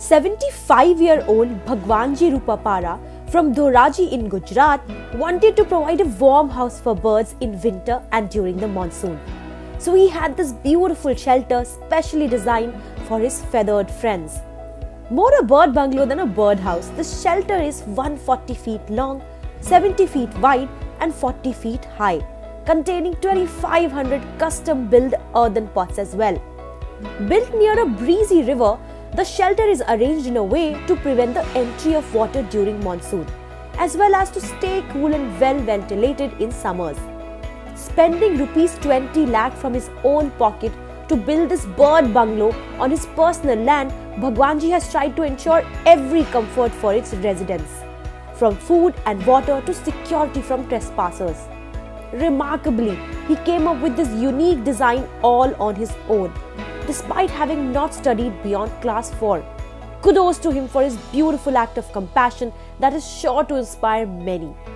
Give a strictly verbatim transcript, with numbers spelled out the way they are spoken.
seventy-five-year-old Bhagwanji Rupapara from Dhoraji in Gujarat wanted to provide a warm house for birds in winter and during the monsoon. So he had this beautiful shelter specially designed for his feathered friends. More a bird bungalow than a bird house, this shelter is one hundred forty feet long, seventy feet wide and forty feet high, containing twenty-five hundred custom-built earthen pots as well. Built near a breezy river, the shelter is arranged in a way to prevent the entry of water during monsoon, as well as to stay cool and well ventilated in summers. Spending rupees twenty lakh from his own pocket to build this bird bungalow on his personal land, Bhagwanji has tried to ensure every comfort for its residents, from food and water to security from trespassers. Remarkably, he came up with this unique design all on his own, despite having not studied beyond class four. Kudos to him for his beautiful act of compassion that is sure to inspire many.